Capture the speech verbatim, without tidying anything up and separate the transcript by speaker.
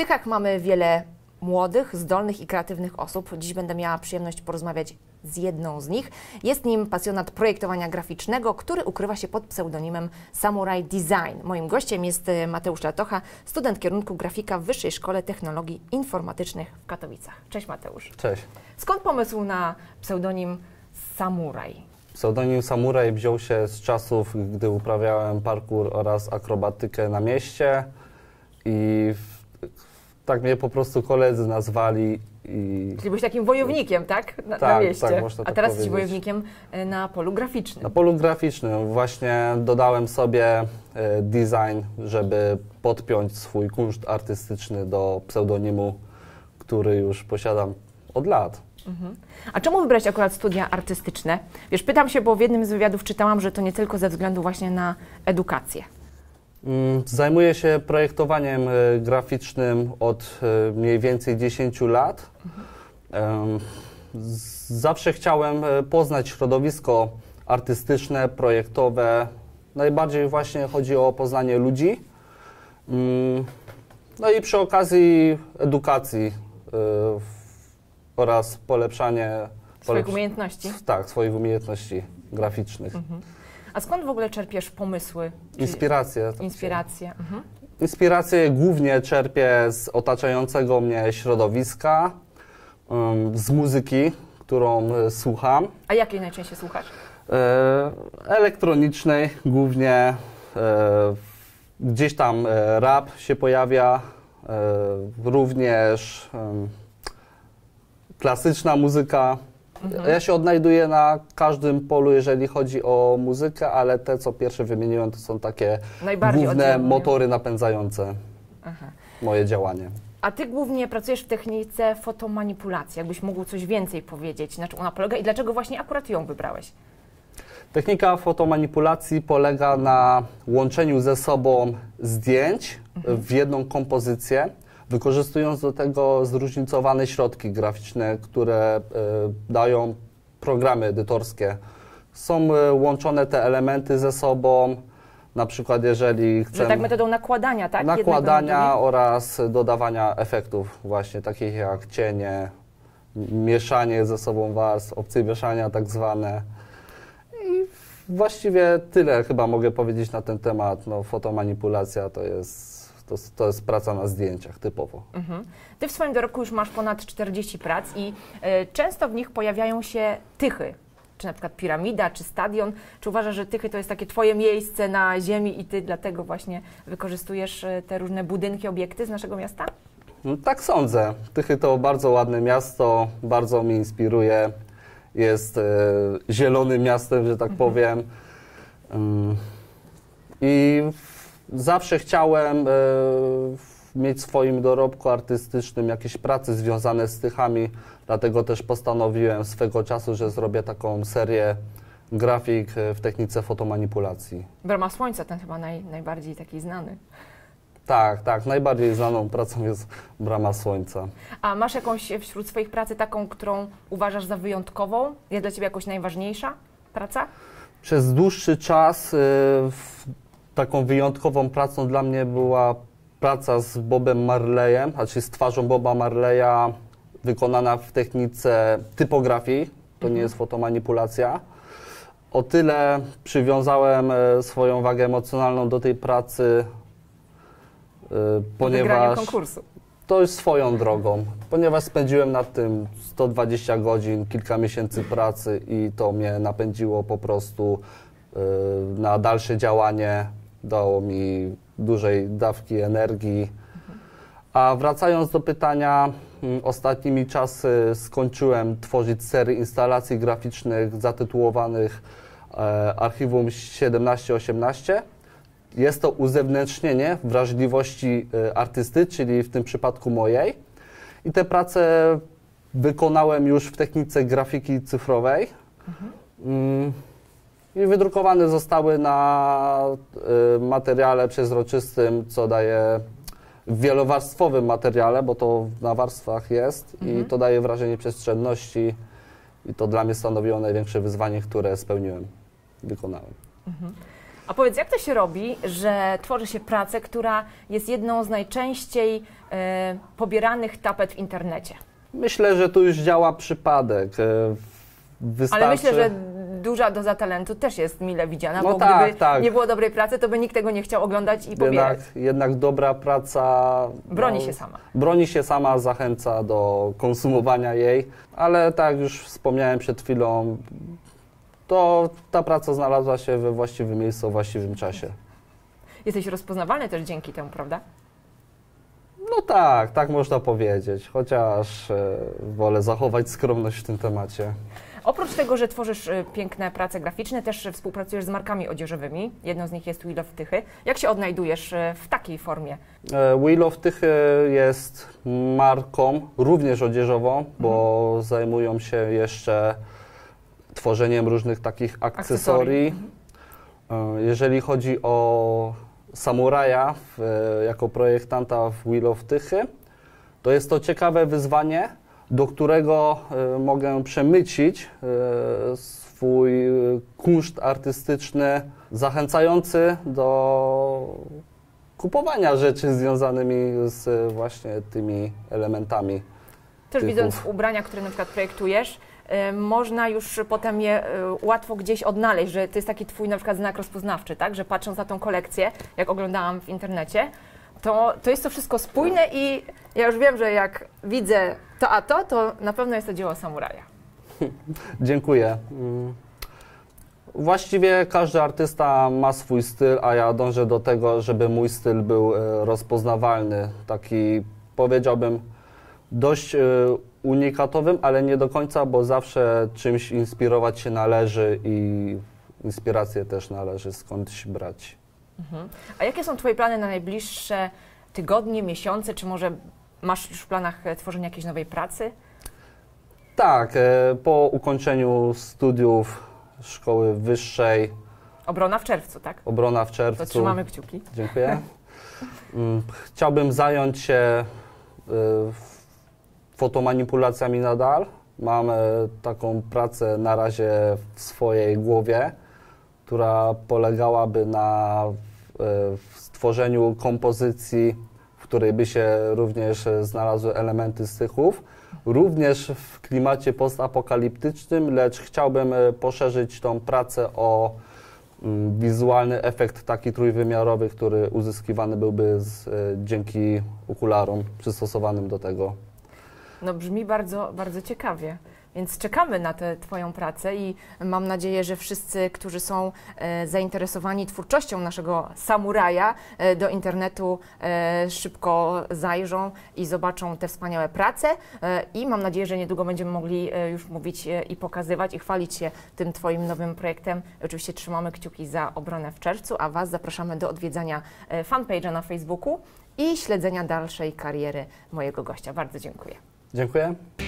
Speaker 1: Tychach mamy wiele młodych, zdolnych i kreatywnych osób. Dziś będę miała przyjemność porozmawiać z jedną z nich. Jest nim pasjonat projektowania graficznego, który ukrywa się pod pseudonimem Samurai Design. Moim gościem jest Mateusz Latocha, student kierunku grafika w Wyższej Szkole Technologii Informatycznych w Katowicach. Cześć Mateusz.
Speaker 2: Cześć.
Speaker 1: Skąd pomysł na pseudonim Samurai?
Speaker 2: Pseudonim Samurai wziął się z czasów, gdy uprawiałem parkour oraz akrobatykę na mieście i w, tak mnie po prostu koledzy nazwali. I
Speaker 1: Czyli byłeś takim wojownikiem, tak? Na,
Speaker 2: tak,
Speaker 1: na mieście.
Speaker 2: tak, można
Speaker 1: A
Speaker 2: tak
Speaker 1: teraz
Speaker 2: powiedzieć.
Speaker 1: jesteś wojownikiem na polu graficznym.
Speaker 2: Na polu graficznym właśnie dodałem sobie e, design, żeby podpiąć swój kunszt artystyczny do pseudonimu, który już posiadam od lat.
Speaker 1: Mhm. A czemu wybrać akurat studia artystyczne? Wiesz, pytam się, bo w jednym z wywiadów czytałam, że to nie tylko ze względu właśnie na edukację.
Speaker 2: Zajmuję się projektowaniem e, graficznym od e, mniej więcej dziesięciu lat. Mhm. Z, zawsze chciałem e, poznać środowisko artystyczne, projektowe. Najbardziej właśnie chodzi o poznanie ludzi. Mm, no i przy okazji edukacji e, w, oraz polepszanie
Speaker 1: Swoich
Speaker 2: polepsz
Speaker 1: umiejętności?
Speaker 2: Tak, swoich umiejętności graficznych.
Speaker 1: Mhm. A skąd w ogóle czerpiesz pomysły?
Speaker 2: Inspiracje.
Speaker 1: Inspiracje. Mhm.
Speaker 2: Inspiracje głównie czerpię z otaczającego mnie środowiska, um, z muzyki, którą e, słucham.
Speaker 1: A jakiej najczęściej słuchasz?
Speaker 2: E, elektronicznej głównie, e, gdzieś tam e, rap się pojawia, e, również e, klasyczna muzyka.
Speaker 1: Mhm.
Speaker 2: Ja się odnajduję na każdym polu, jeżeli chodzi o muzykę, ale te, co pierwsze wymieniłem, to są takie
Speaker 1: Najbardziej
Speaker 2: główne
Speaker 1: oddzielne.
Speaker 2: motory napędzające
Speaker 1: Aha.
Speaker 2: moje działanie.
Speaker 1: A Ty głównie pracujesz w technice fotomanipulacji. Jakbyś mógł coś więcej powiedzieć, na czym ona polega i dlaczego właśnie akurat ją wybrałeś?
Speaker 2: Technika fotomanipulacji polega na łączeniu ze sobą zdjęć
Speaker 1: Mhm.
Speaker 2: w jedną kompozycję, wykorzystując do tego zróżnicowane środki graficzne, które y, dają programy edytorskie. Są y, łączone te elementy ze sobą, na przykład jeżeli
Speaker 1: Że
Speaker 2: chcemy
Speaker 1: tak metodą nakładania, tak?
Speaker 2: nakładania
Speaker 1: Jednego na
Speaker 2: oraz dodawania efektów właśnie takich jak cienie, mieszanie ze sobą warstw, opcje mieszania tak zwane. I właściwie tyle chyba mogę powiedzieć na ten temat. No, fotomanipulacja to jest To, to jest praca na zdjęciach typowo.
Speaker 1: Mhm. Ty w swoim dorobku już masz ponad czterdzieści prac i y, często w nich pojawiają się tychy, czy na przykład piramida, czy stadion. Czy uważasz, że tychy to jest takie Twoje miejsce na ziemi i Ty dlatego właśnie wykorzystujesz y, te różne budynki, obiekty z naszego miasta?
Speaker 2: No, tak sądzę. Tychy to bardzo ładne miasto, bardzo mnie inspiruje. Jest e, zielonym miastem, że tak
Speaker 1: Mhm.
Speaker 2: powiem. Ym, I zawsze chciałem e, mieć w swoim dorobku artystycznym jakieś prace związane z tychami, dlatego też postanowiłem swego czasu, że zrobię taką serię grafik w technice fotomanipulacji.
Speaker 1: Brama Słońca, ten chyba naj, najbardziej taki znany.
Speaker 2: Tak, tak, najbardziej znaną pracą jest Brama Słońca.
Speaker 1: A masz jakąś wśród swoich pracy taką, którą uważasz za wyjątkową? Jest dla Ciebie jakoś najważniejsza praca?
Speaker 2: Przez dłuższy czas y, w, taką wyjątkową pracą dla mnie była praca z Bobem Marleyem, znaczy z twarzą Boba Marleya wykonana w technice typografii, to
Speaker 1: Mhm.
Speaker 2: nie jest fotomanipulacja. O tyle przywiązałem y, swoją wagę emocjonalną do tej pracy, y,
Speaker 1: Wygranie
Speaker 2: ponieważ
Speaker 1: konkursu.
Speaker 2: to jest swoją drogą, ponieważ spędziłem nad tym sto dwadzieścia godzin, kilka miesięcy pracy i to mnie napędziło po prostu y, na dalsze działanie, dało mi dużej dawki energii. A wracając do pytania, y, ostatnimi czasy skończyłem tworzyć serię instalacji graficznych zatytułowanych e, Archiwum siedemnaście osiemnaście. Jest to uzewnętrznienie wrażliwości y, artysty, czyli w tym przypadku mojej. I te prace wykonałem już w technice grafiki cyfrowej.
Speaker 1: Mhm.
Speaker 2: Mm, I wydrukowane zostały na y, materiale przezroczystym, co daje w wielowarstwowym materiale, bo to na warstwach jest
Speaker 1: Mhm.
Speaker 2: i to daje wrażenie przestrzenności. I to dla mnie stanowiło największe wyzwanie, które spełniłem, wykonałem.
Speaker 1: Mhm. A powiedz, jak to się robi, że tworzy się pracę, która jest jedną z najczęściej e, pobieranych tapet w internecie?
Speaker 2: Myślę, że tu już działa przypadek. Wystarczy...
Speaker 1: Ale myślę, że duża doza talentu też jest mile widziana,
Speaker 2: No
Speaker 1: bo
Speaker 2: tak,
Speaker 1: gdyby
Speaker 2: tak.
Speaker 1: nie było dobrej pracy, to by nikt tego nie chciał oglądać i pobierać.
Speaker 2: Jednak, jednak dobra praca
Speaker 1: Broni
Speaker 2: no,
Speaker 1: się sama.
Speaker 2: Broni się sama, zachęca do konsumowania jej, ale tak jak już wspomniałem przed chwilą, to ta praca znalazła się we właściwym miejscu, w właściwym czasie.
Speaker 1: Jesteś rozpoznawalny też dzięki temu, prawda?
Speaker 2: No tak, tak można powiedzieć, chociaż e, wolę zachować skromność w tym temacie.
Speaker 1: Oprócz tego, że tworzysz y, piękne prace graficzne, też y, współpracujesz z markami odzieżowymi. Jedną z nich jest Wheel of Tychy. Jak się odnajdujesz y, w takiej formie?
Speaker 2: E, Wheel of Tychy jest marką również odzieżową, bo mhm. zajmują się jeszcze tworzeniem różnych takich akcesorii. Mhm. Jeżeli chodzi o Samuraja w, jako projektanta w Wheel of Tychy, to jest to ciekawe wyzwanie, do którego y, mogę przemycić y, swój kunszt artystyczny, zachęcający do kupowania rzeczy związanymi z właśnie tymi elementami.
Speaker 1: Też typów. Widząc ubrania, które na przykład projektujesz, y, można już potem je y, łatwo gdzieś odnaleźć, że to jest taki twój na przykład znak rozpoznawczy, tak? Że patrząc na tą kolekcję, jak oglądałam w internecie, to, to jest to wszystko spójne i ja już wiem, że jak widzę to a to, to na pewno jest to dzieło samuraja.
Speaker 2: Dziękuję. Właściwie każdy artysta ma swój styl, a ja dążę do tego, żeby mój styl był rozpoznawalny. Taki, powiedziałbym, dość unikatowym, ale nie do końca, bo zawsze czymś inspirować się należy i inspirację też należy skądś brać.
Speaker 1: Mhm. A jakie są Twoje plany na najbliższe tygodnie, miesiące? Czy może masz już w planach tworzenia jakiejś nowej pracy?
Speaker 2: Tak, po ukończeniu studiów szkoły wyższej.
Speaker 1: Obrona w czerwcu, tak?
Speaker 2: Obrona w czerwcu.
Speaker 1: To trzymamy kciuki.
Speaker 2: Dziękuję. Chciałbym zająć się fotomanipulacjami nadal. Mam taką pracę na razie w swojej głowie, która polegałaby na stworzeniu kompozycji, w której by się również znalazły elementy stychów, również w klimacie postapokaliptycznym, lecz chciałbym poszerzyć tą pracę o wizualny efekt taki trójwymiarowy, który uzyskiwany byłby z, dzięki okularom przystosowanym do tego.
Speaker 1: No brzmi bardzo, bardzo ciekawie. Więc czekamy na tę Twoją pracę i mam nadzieję, że wszyscy, którzy są e, zainteresowani twórczością naszego samuraja, e, do internetu e, szybko zajrzą i zobaczą te wspaniałe prace. E, I mam nadzieję, że niedługo będziemy mogli e, już mówić e, i pokazywać i chwalić się tym Twoim nowym projektem. Oczywiście trzymamy kciuki za obronę w czerwcu, a Was zapraszamy do odwiedzania e, fanpage'a na Facebooku i śledzenia dalszej kariery mojego gościa. Bardzo dziękuję.
Speaker 2: Dziękuję.